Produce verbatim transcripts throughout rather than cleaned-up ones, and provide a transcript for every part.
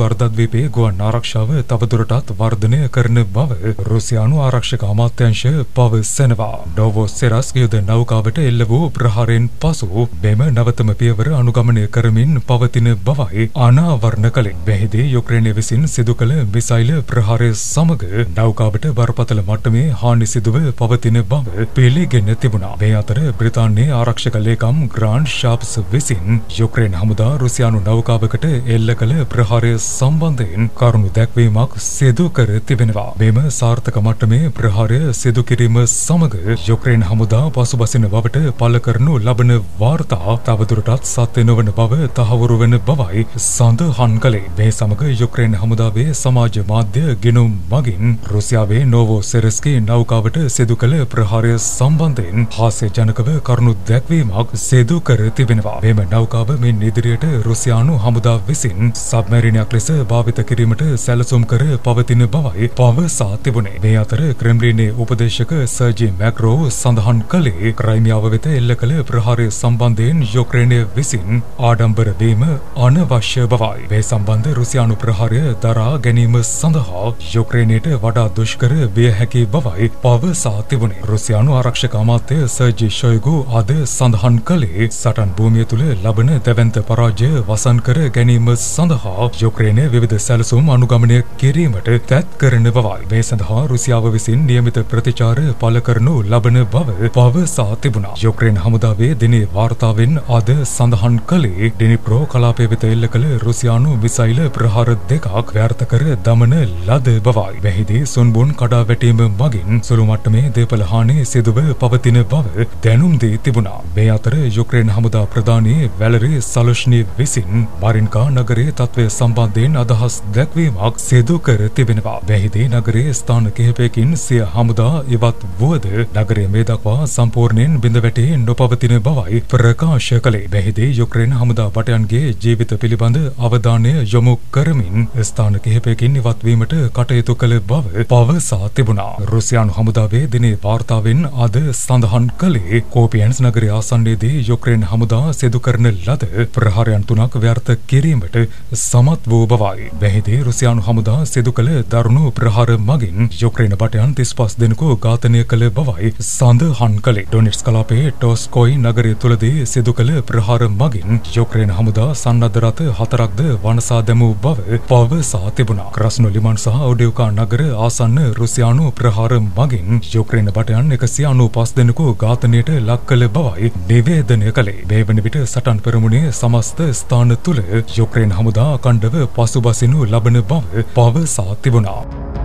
වර්ධද්වීපයේ ගුවන් ආරක්ෂාව තවදුරටත් වර්ධනය කරන බව රුසියානු ආරක්ෂක අමාත්‍යාංශය පවසනවා. නෝවොසෙරස්ක් යුද නෞකාවට එල්ල වූ ප්‍රහාරයෙන් පසු මෙම නවතම පියවර අනුගමනය කරමින් පවතින බවයි අනාවරණ කළේ. මෙහිදී යුක්‍රේනය විසින් සිදු කළ මිසයිල් ප්‍රහාරය සමග නෞකාවට බරපතල මට්ටමේ හානි සිදුව පවතින බව පිළිගෙන තිබුණා. මේ අතර බ්‍රිතාන්‍යයේ ආරක්ෂක ලේකම් ග්‍රාන්ඩ් ෂාප්ස් විසින් යුක්‍රේන හමුදා රුසියානු නෞකාවකට එල්ල කළ ප්‍රහාරය සම්බන්ධයෙන් කරුණු දැක්වීමක් සිදු කර තිබෙනවා. මෙම සාර්ථක මට්ටමේ ප්‍රහාරය සිදු කිරීම සමග යුක්‍රේන හමුදා පසුබසින බවට පළ කරනු ලබන වාර්තා තවදුරටත් සත්‍ය නොවන බව තහවුරු වන බවයි සඳහන් කළේ. මේ සමග යුක්‍රේන හමුදාවේ සමාජ මාධ්‍ය ගිණුම් මගින් රුසියාවේ නෝවොසෙරස්කී නෞකාවට සිදු කළ ප්‍රහාරය සම්බන්ධයෙන් හාස්‍යජනකව කරුණු දැක්වීමක් සිදු කර තිබෙනවා. මෙම නෞකාව මින් ඉදිරියට රුසියානු හමුදා විසින් සබ්මැරිනයක් ලෙස භාවිත කිරීමට සැලසුම් කර පවතින බවයි පවසා තිබුණේ. මේ අතර ක්‍රෙම්ලිනයේ උපදේශක සර්ජි මැක්‍රෝ සඳහන් කළේ ක්‍රයිමියාව වෙත එල්ල කළ ප්‍රහාරය සම්බන්ධයෙන් යුක්‍රේනය විසින් ආඩම්බර වීම අනවශ්‍ය බවයි. මේ සම්බන්ධ රුසියානු ප්‍රහාරය දරා ගැනීම සඳහා යුක්‍රේනයට වඩා දුෂ්කර විය හැකි බවයි පවසා තිබුණේ. රුසියානු ආරක්ෂක අමාත්‍ය සර්ජි ෂොයිගු අද සඳහන් කළේ සටන් භූමිය තුළ ලබන දැවැන්ත පරාජය වසන් කර ගැනීම සඳහා යුක්‍රේනය විවිධ සැලසුම් අනුගමනය කිරීමට තැත් කරන බවයි. මේ සඳහා රුසියාව විසින් නියමිත ප්‍රතිචාර පළ කරනු ලබන බව පවසා තිබුණා. යුක්‍රේන හමුදාවේ දිනේ වාර්තාවෙන් අද සඳහන් කළේ ඩිනිප්‍රෝ කලාපය වෙත එල්ල කළ රුසියානු මිසයිල් ප්‍රහාර දෙකක් ව්‍යර්ථ කර දමන ලද බවයි. මෙහිදී සුන්බුන් කඩා වැටීම මගින් සුළු මට්ටමේ දේපල හානි සිදුව පවතින බව දැනුම් දී තිබුණා. මේ අතර යුක්‍රේන හමුදා ප්‍රධානී වැලරී සලොෂ්නි විසින් මාරින්කා නගරයේ තත්ත්වය සම්බන්ධයෙන් අදහස් දැක්වීමක් සිදු කර තිබෙනවා. මෙහිදී නගරයේ ස්ථාන කිහිපයකින් සිය හමුදා ඉවත් වුවද නගරය මේ දක්වා සම්පූර්ණයෙන් බිඳ වැටී නොපවතින බවයි ප්‍රකාශ කළේ. මෙහිදී යුක්‍රේන හමුදා භටයන්ගේ ජීවිත පිළිබඳ අවධානය යොමු කරමින් ස්ථාන කිහිපයකින් ඉවත් වීමට කටයුතු කළ බව පවසා තිබුණා. රුසියානු හමුදාවේ දිනේ වාර්තාවෙන් අද සඳහන් කළේ කෝපියන්ස් නගරය ආසන්නයේදී යුක්‍රේන හමුදා සිදු කරන ලද ප්‍රහාරයන් තුනක් ව්‍යර්ථ කිරීමට සමත් වූ බවයි. මෙහිදී රුසියානු හමුදා සිදු කළ දරුණු ප්‍රහාර මගින් යුක්‍රේන භටයන් තිස් පහ දෙනෙකු ඝාතනය කළ බවයි සඳහන් කළේ. ඩොනෙට්ස් කලාපයේ ටොස්කොයි නගරය තුළදී සිදු කළ ප්‍රහාර මගින් යුක්‍රේන හමුදා සන්නද්ධ රථ හතරක්ද වනසා දැමූ බව පවසා තිබුණා. ක්‍රස්නෝ ලිමන් සහ ඔඩෙව්කා නගර ආසන්න රුසියානු ප්‍රහාර මගින් යුක්‍රේන භටයන් එකසිය අනූපස් දෙනෙකු ඝාතනයට ලක් කළ බවයි නිවේදනය කළේ. මේ වන විට සටන් පෙරමුණේ සමස්ත ස්ථාන තුළ යුක්‍රේන හමුදා අඛණ්ඩව පසුබසිනු ලබන බව පවසා තිබුණා.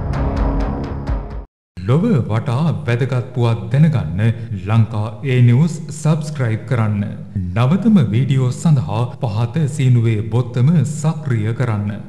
ලොව වටා වැදගත් පුවත් දැනගන්න ලංකා ඒ නිවුස් සබ්ස්ක්‍රයිබ් කරන්න. නවතම වීඩියෝ සඳහා පහත සීනුවේ බොත්තම සක්‍රිය කරන්න.